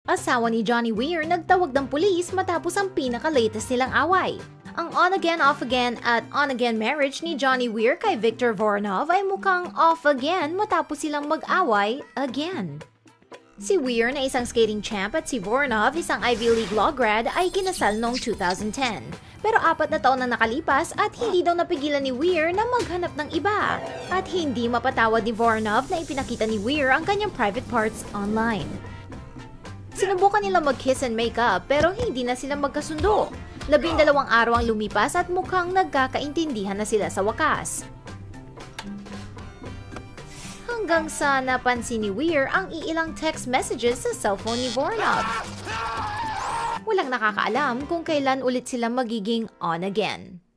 Asawa ni Johnny Weir nagtawag ng pulis matapos ang pinakalatest nilang away. Ang on-again, off-again at on-again marriage ni Johnny Weir kay Victor Voronov ay mukhang off-again matapos silang mag-away again. Si Weir na isang skating champ at si Voronov, isang Ivy League Law Grad, ay ikinasal noong 2010. Pero 4 na taon na nakalipas at hindi daw napigilan ni Weir na maghanap ng iba. At hindi mapatawad ni Voronov na ipinakita ni Weir ang kanyang private parts online. Sinubukan nilang mag-kiss and make up pero hindi na sila magkasundo. 12 araw ang lumipas at mukhang nagkakaintindihan na sila sa wakas. Hanggang sa napansin ni Weir ang iilang text messages sa cellphone ni Voronov. Walang nakakaalam kung kailan ulit sila magiging on again.